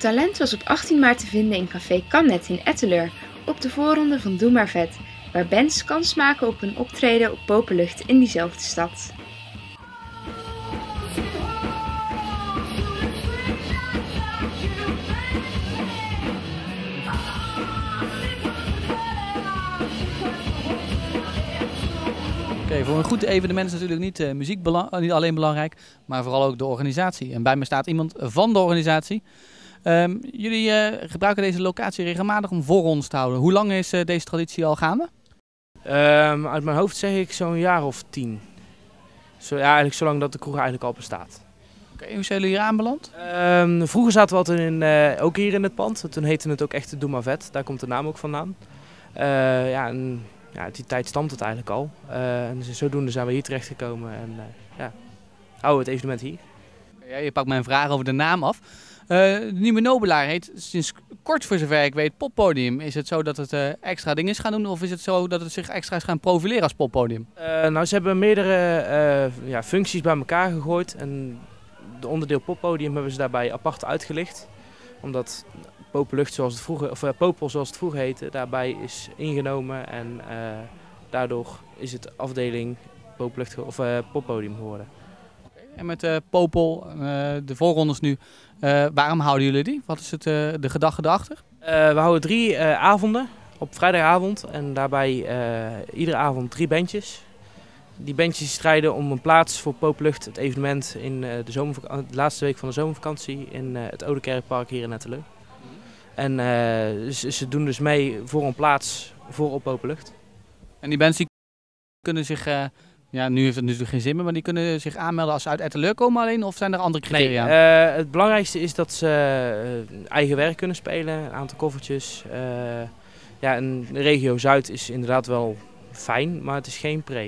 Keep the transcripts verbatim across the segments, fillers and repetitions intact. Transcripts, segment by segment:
Talent was op achttien maart te vinden in Café Cannet in Etteleur, op de voorronde van Doe maar vet, waar bands kans maken op een optreden op Popellucht in diezelfde stad. Okay, voor een goed evenement is natuurlijk niet uh, muziek belang, niet alleen belangrijk, maar vooral ook de organisatie. En bij me staat iemand van de organisatie. Um, jullie uh, gebruiken deze locatie regelmatig om voorrondes te houden. Hoe lang is uh, deze traditie al gaande? Um, uit mijn hoofd zeg ik zo'n jaar of tien. Zo, ja, eigenlijk zolang dat de kroeg eigenlijk al bestaat. Okay, hoe zijn jullie hier aanbeland? Um, vroeger zaten we altijd in, uh, ook hier in het pand. Toen heette het ook echt Doe maar vet. Daar komt de naam ook vandaan. Uh, ja, en, ja, uit die tijd stamt het eigenlijk al. Uh, en zodoende zijn we hier terechtgekomen en uh, ja, houden we het evenement hier. Ja, je pakt mijn vraag over de naam af. Uh, de nieuwe Nobelaar heet sinds kort, voor zover ik weet, Poppodium. Is het zo dat het uh, extra dingen is gaan doen of is het zo dat het zich extra is gaan profileren als poppodium? Uh, nou, ze hebben meerdere uh, ja, functies bij elkaar gegooid en de onderdeel Poppodium hebben ze daarbij apart uitgelicht. Omdat Popellucht, zoals het vroeger, of uh, Popel zoals het vroeger heette, daarbij is ingenomen en uh, daardoor is het afdeling Popellucht of uh, Poppodium geworden. En met uh, Popel, uh, de voorrondes nu, uh, waarom houden jullie die? Wat is het, uh, de gedachte erachter? Uh, we houden drie uh, avonden op vrijdagavond en daarbij uh, iedere avond drie bandjes. Die bandjes strijden om een plaats voor Popellucht, het evenement in uh, de, zomervak- de laatste week van de zomervakantie in uh, het Oude Kerkpark hier in Etteleur. Mm-hmm. En uh, ze, ze doen dus mee voor een plaats voor op Popellucht. En die bands die kunnen zich... Uh, Ja, nu heeft het natuurlijk geen zin meer, maar die kunnen zich aanmelden als ze uit Etteleur komen alleen of zijn er andere criteria? Nee, uh, het belangrijkste is dat ze uh, eigen werk kunnen spelen, een aantal koffertjes. Uh, ja, en de regio Zuid is inderdaad wel fijn, maar het is geen pre.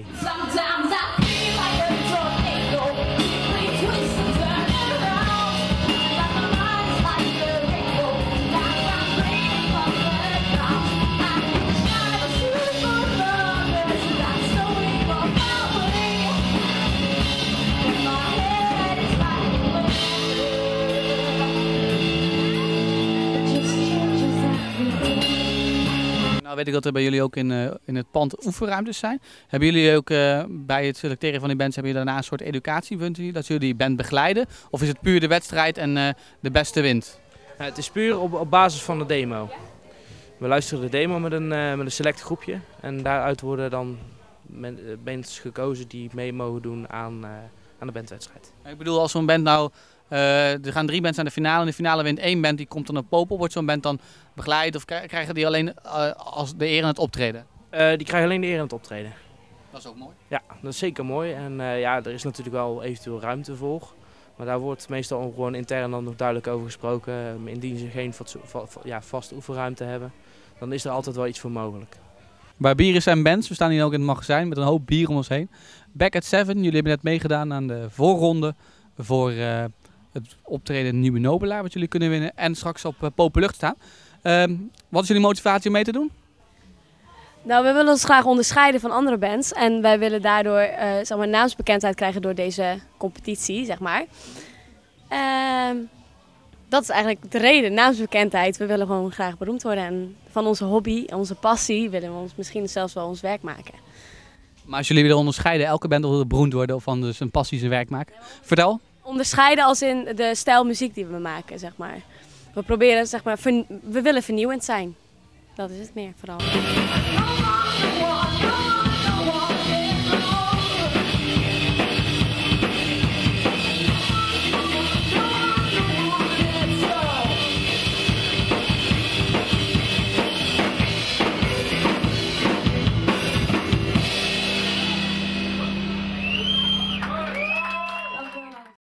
Nou weet ik dat er bij jullie ook in, uh, in het pand oefenruimtes zijn. Hebben jullie ook uh, bij het selecteren van die bands, hebben jullie daarna een soort educatie, vindt u, dat jullie die band begeleiden? Of is het puur de wedstrijd en uh, de beste wint? Ja, het is puur op, op basis van de demo. We luisteren de demo met een, uh, met een select groepje en daaruit worden dan bands gekozen die mee mogen doen aan, uh, aan de bandwedstrijd. Ik bedoel, als zo'n band nou... Uh, er gaan drie bands aan de finale en de finale wint één band, die komt dan op Popel. Wordt zo'n band dan begeleid of krijgen die alleen uh, als de eer aan het optreden? Uh, die krijgen alleen de eer aan het optreden. Dat is ook mooi. Ja, dat is zeker mooi. En uh, ja, er is natuurlijk wel eventueel ruimte voor. Maar daar wordt meestal gewoon intern dan nog duidelijk over gesproken. Indien ze geen vatso- va- ja, vaste oefenruimte hebben, dan is er altijd wel iets voor mogelijk. Bij Bieren zijn bands, we staan hier ook in het magazijn met een hoop bier om ons heen. Back at Seven, jullie hebben net meegedaan aan de voorronde voor... Uh, het optreden Nieuwe Nobelaar, wat jullie kunnen winnen en straks op uh, Popellucht staan. Um, wat is jullie motivatie om mee te doen? Nou, we willen ons graag onderscheiden van andere bands en wij willen daardoor uh, zeg maar, naamsbekendheid krijgen door deze competitie, zeg maar. Uh, dat is eigenlijk de reden, naamsbekendheid. We willen gewoon graag beroemd worden en van onze hobby, onze passie, willen we ons misschien zelfs wel ons werk maken. Maar als jullie willen onderscheiden, elke band wil beroemd worden of van dus een passie zijn werk maken. Vertel. Onderscheiden als in de stijl muziek die we maken, zeg maar. We proberen, zeg maar, we willen vernieuwend zijn. Dat is het meer vooral.